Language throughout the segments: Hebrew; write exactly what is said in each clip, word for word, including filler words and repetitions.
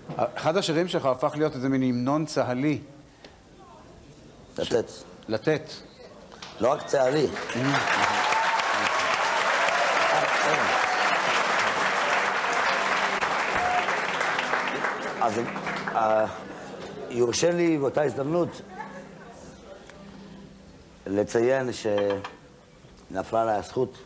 אחד השירים שלך הפך להיות איזה מין המנון צהלי. לתת. לתת. לא רק צהלי. אז יורשה לי באותה הזדמנות לציין שנפלה עליי הזכות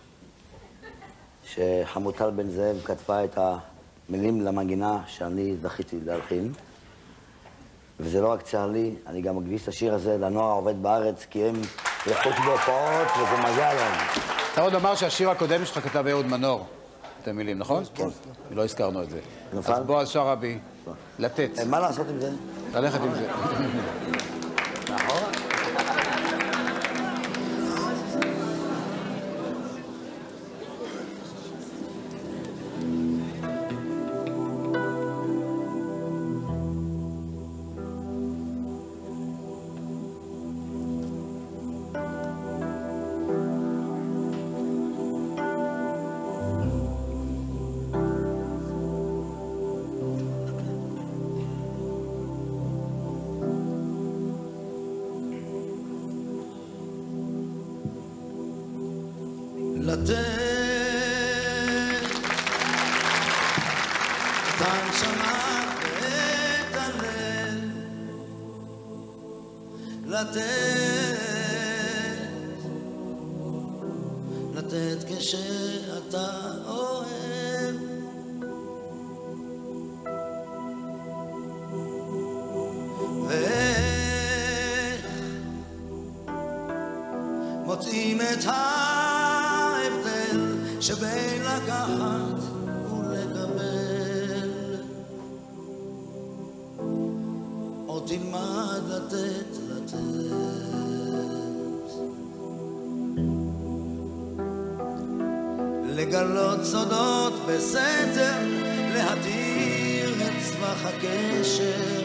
שחמוטל בן זאב כתבה את המילים למנגינה שאני זכיתי להלחין. וזה לא רק צהלי, אני גם מקדיש את השיר הזה לנוער העובד בארץ, כי הם לחוץ בהופעות וזה מגיע להם. אתה עוד אמר שהשיר הקודם שלך כתב אהוד מנור. את המילים, נכון? כן. לא הזכרנו את זה. נפל? אז בועז שרעבי, לתת. מה לעשות עם זה? ללכת עם זה. נכון. לתת את הנשמה ואת הלב, לתת, לתת כשאתה אוהב, ואיך מוצאים את ההבדל שבין לקחת ולקבל, או תלמד לתת, לתת. לגלות סודות בסתר, להתיר את סבך הקשר,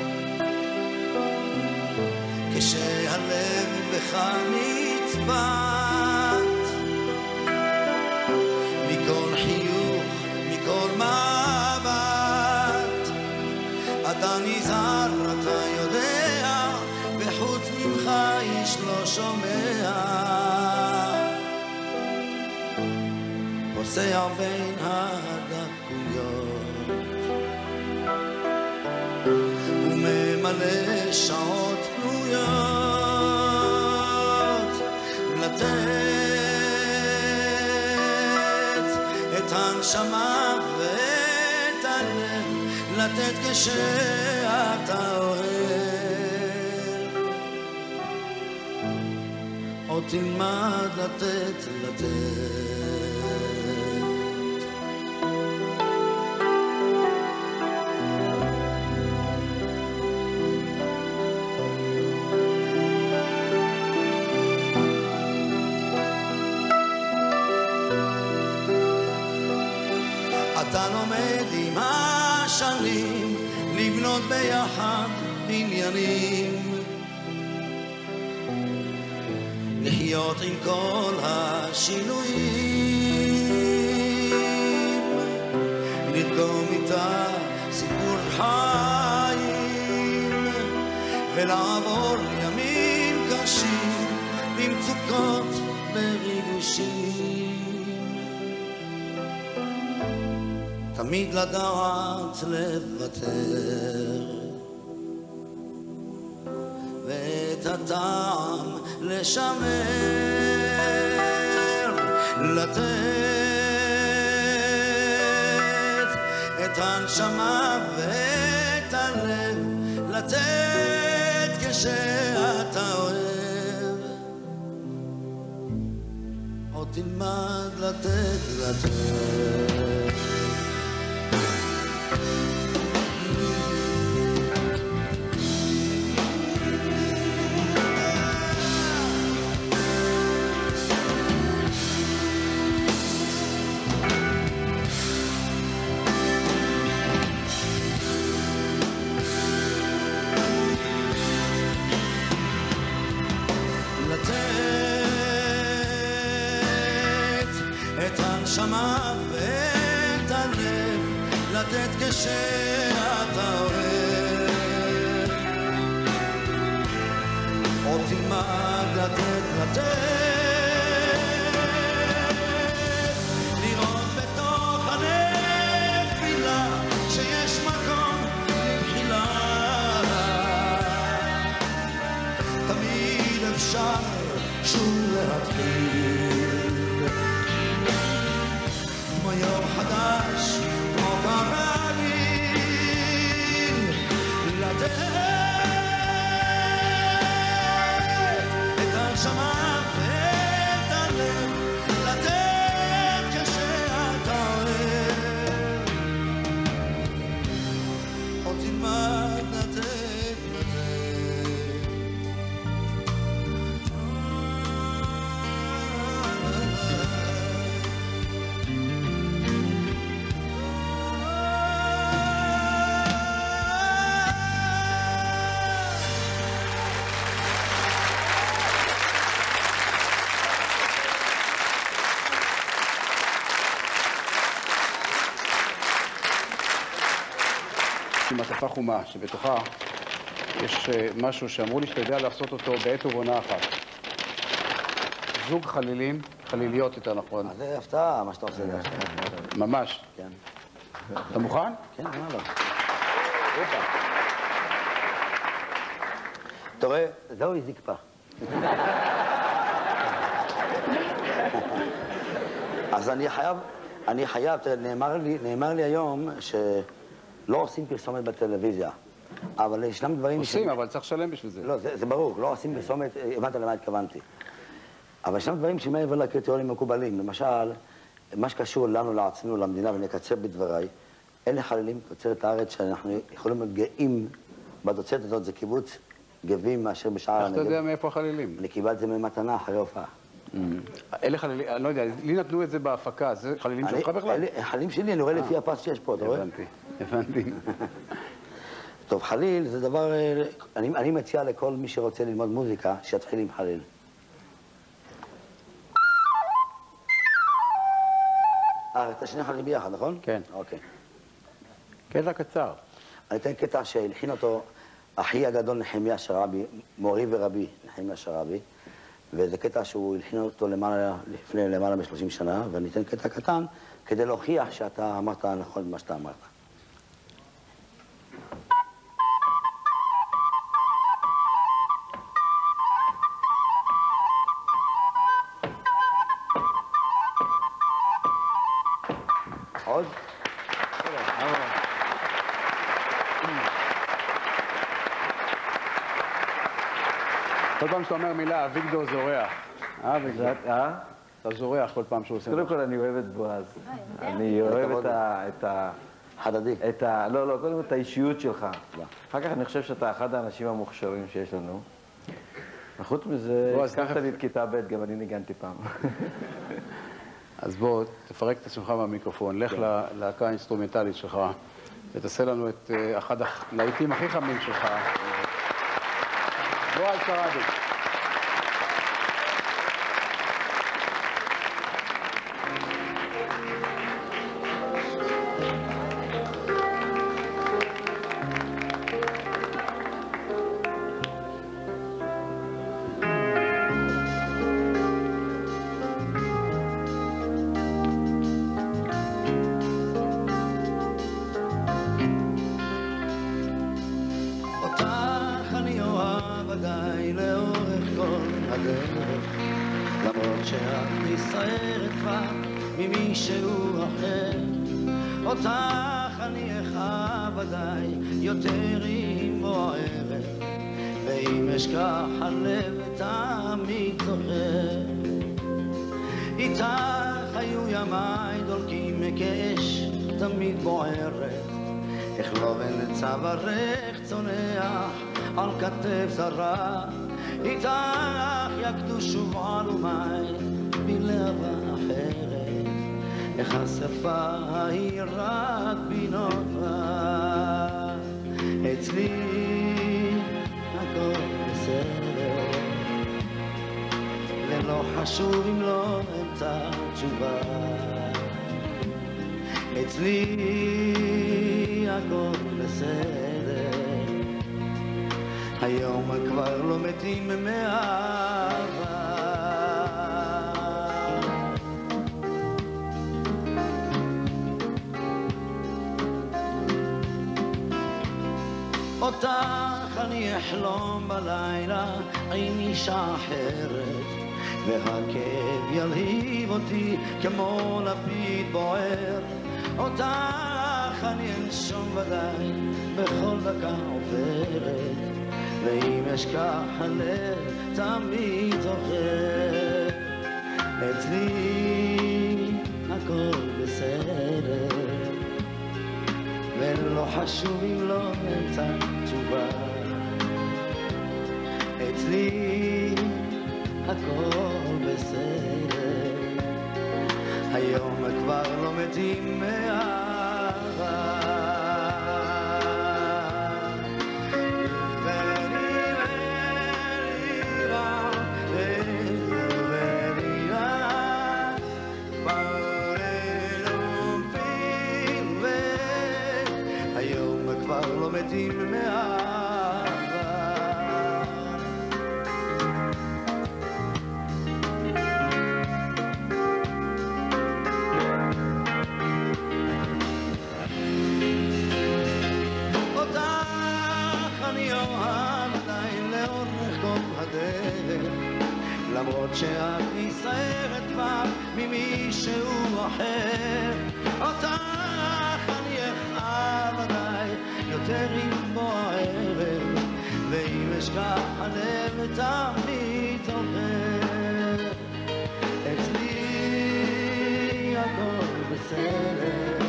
כשהלב בך נצבט, מכל חיוך, מכל מבט, אתה נזהר, אתה יודע, וחוץ ממך איש לא שומע, פוסע בין הדקויות וממלא שעות פנויות, לתת את הנשמה ואת הלב, לתת כשאתה אוהב, או תלמד לתת, לתת. אתה לומד עם השנים לבנות ביחד בניינים, לחיות עם כל השינויים, לדגום איתה סיפור חיים, ולעבור ימים קשים במצוקות בריגושים, תמיד לדעת לוותר, ואת הטעם לשמר, לתת את הנשמה ואת הלב, לתת כשאתה אוהב, או תלמד לתת, לתת. הנשמה ואת הלב, לתת כשאתה עוד תלמד לתת לתת, לראות בתוך הנפילה שיש מקום לבחילה, תמיד אפשר שוב להתחיל כמו יום חדש, כמו כרגיל, לתת את הנשמה ואת הלב, לתת כשאתה אוהב, עוד תלמד לתת לתת. עם מעטפה חומה, שבתוכה יש משהו שאמרו לי שאתה יודע לעשות אותו בעת ובעונה אחת. זוג חלילים, חליליות יותר נכון. אז זה הפתעה, מה שאתה עושה זה. ממש. כן. אתה מוכן? כן, מה לא? אתה רואה, זהו, היא זקפה. אז אני חייב, אני חייב, תראה, נאמר לי, נאמר לי היום שלא עושים פרסומת בטלוויזיה, אבל ישנם דברים... עושים, אבל צריך לשלם בשביל זה. לא, זה, זה ברור, לא עושים פרסומת, הבנת למה התכוונתי. אבל ישנם דברים שמעבר לקריטריונים מקובלים. למשל, מה שקשור לנו, לעצמנו, למדינה, ונקצר בדבריי, אלה חללים תוצרת הארץ שאנחנו יכולים להיות גאים בתוצרת הזאת, זה קיבוץ גבים מאשר בשער הנגב. איך אתה יודע מאיפה החלילים? אני קיבלתי את זה ממתנה אחרי הופעה. אלה חלילים, אני לא יודע, לי נתנו את זה בהפקה, זה חלילים שלך בכלל? חלילים שלי, אני רואה לפי הפס שיש פה, אתה רואה? הבנתי, הבנתי. טוב, חליל זה דבר, אני מציע לכל מי שרוצה ללמוד מוזיקה, שיתחיל עם חליל. אה, את השני חלילים ביחד, נכון? כן. אוקיי. קטע קצר. אני אתן קטע שהלחין אותו אחי הגדול נחמיה שרעבי, מורי ורבי נחמיה שרעבי, וזה קטע שהוא הלחין אותו למעלה, לפני למעלה מ-שלושים שנה, ואני אתן קטע קטן כדי להוכיח שאתה אמרת נכון מה שאתה אמרת. עוד? כל פעם שאתה אומר מילה, אביגדור זורח. אה, אביגדור? אה? אתה זורח כל פעם שהוא עושה. קודם כל אני אוהב את בועז. אני אוהב את ה... הדדי. את ה... לא, לא, קודם כל את האישיות שלך. אחר כך אני חושב שאתה אחד האנשים המוכשרים שיש לנו. וחוץ מזה, הזכרת לי את כיתה ב', גם אני ניגנתי פעם. אז בוא, תפרק את עצמך מהמיקרופון, לך ללהקה האינסטרומנטלית שלך, ותעשה לנו את אחד הלהיטים הכי חמים שלך. בועז שרעבי. למרות שאת נסערת כבר ממישהו אחר, אותך אני אחב ודאי יותר אם בוערת, ואם אשכח הלב תמיד זוכר. איתך היו ימיי דולקים כאש תמיד בוערת, איך לא ולצווארך צונח על כתף זרה. איתך יקדו שוב עלומי בלהבה אחרת, איך השפה היא רק בנובה. אצלי הכל בסדר, ולא חשוב אם לא אמצא תשובה. אצלי הכל בסדר, היום כבר לא מתים מאהבה. אותך אני אחלום בלילה עם אישה אחרת, והכאב ילהיב אותי כמו לפיד בוער. אותך אני אנשום ודאי בכל דקה עוברת, ואם אשכח הלב תמיד זוכר. אצלי הכל בסדר, ולא חשוב אם לא אמצא תשובה. אצלי הכל בסדר, היום כבר לא מתים מאהבה. לא מתים מאהבה. אותך אני אוהב עדיין לאורך כל הדרך, למרות שאת נסערת כבר ממישהו אחר. אותך אני אכאב עדיין יותר עם בוא הערב, ואם אשכח הלב תמיד זוכר. אצלי הכל בסדר,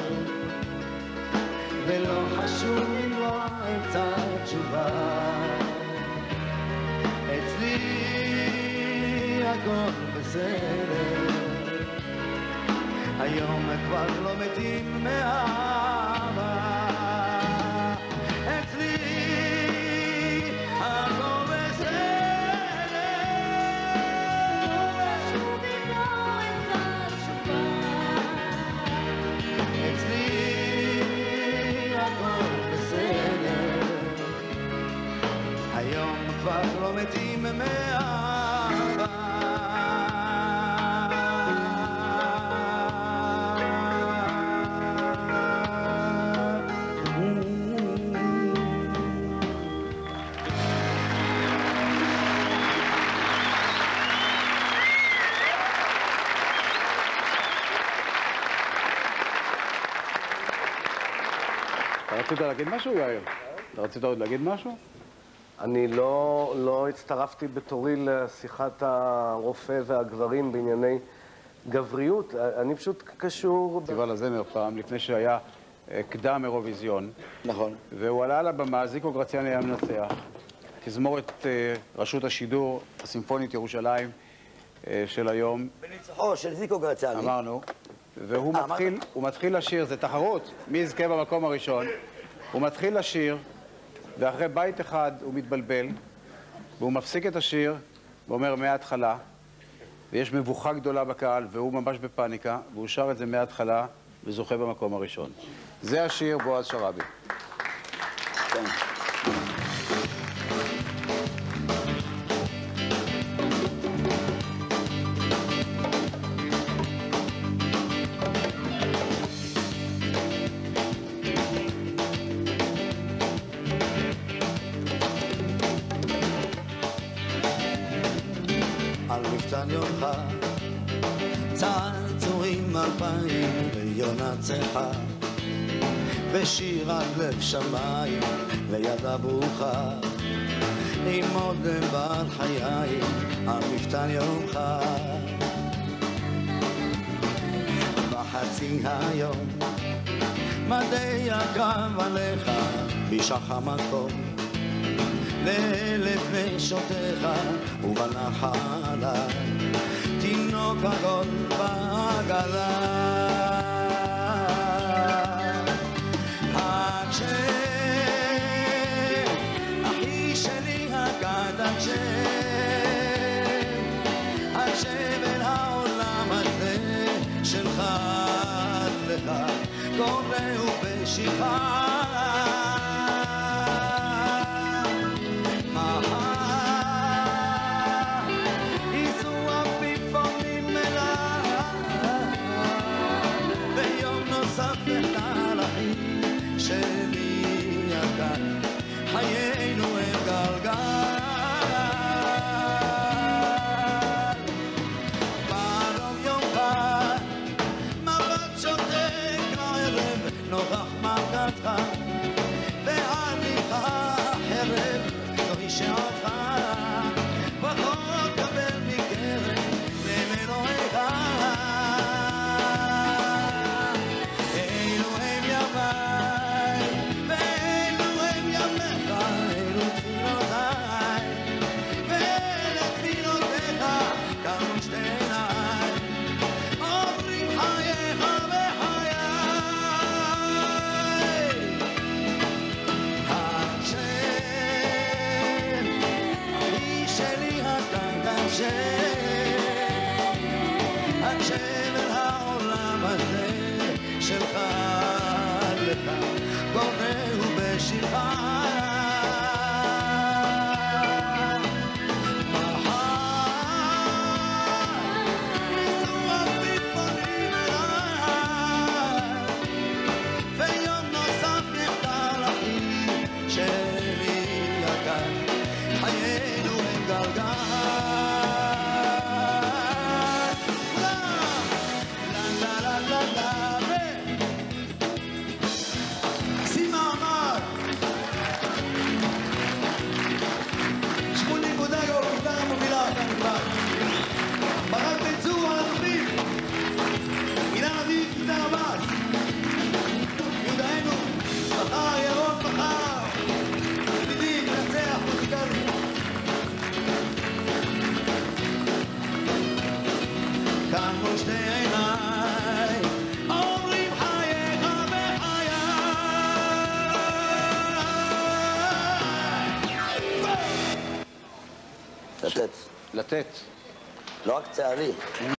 ולא חשוב אם לא אמצא תשובה. אצלי הכל בסדר, היום כבר לא מתים מאהבה. כבר לא מתים מאהבה. אתה רצית להגיד משהו, יאיר? אתה רצית עוד להגיד משהו? אני לא, לא הצטרפתי בתורי לשיחת הרופא והגברים בענייני גבריות. אני פשוט קשור... פסטיבל הזמר פעם, לפני שהיה קדם אירוויזיון. נכון. והוא עלה על הבמה, זיקו גרציאני היה מנצח. תזמורת רשות השידור, הסימפונית ירושלים של היום. בניצחו של זיקו גרציאני. אמרנו. והוא מתחיל, הוא מתחיל לשיר, זה תחרות, מי יזכה במקום הראשון. הוא מתחיל לשיר, ואחרי בית אחד הוא מתבלבל, והוא מפסיק את השיר, ואומר מההתחלה, ויש מבוכה גדולה בקהל, והוא ממש בפאניקה, והוא שר את זה מההתחלה, וזוכה במקום הראשון. זה השיר בועז שרעבי. כן. על מפתן יומך צעצועים אלפיים ויונה צחה ושיר עד לב שמיים ליד הברוכה עם אודם בעל חיי על מפתן יומך בחצי היום מדי הקרב עליך בשח המקום לאלף נשותיך ובנחלה תינוק עגול בעגלה עד שאחי שלי הגד עד עד שבין העולם הזה שלך לך קוראו בשיחה שאותך פחות קבל מקרב ממנו אחד. אלו הם ימיי ואלו הם ימיך, אלו תפילותיי ולתפילותיך קמו שתי עיניי. עוברים חייך וחיי, השם היא שלי הקטן שם, השם אל העולם הזה שלך לך קורא בשירך. קמו שתי עיניי, אומרים חייך וחיי. לתת. לתת. לא רק צערי.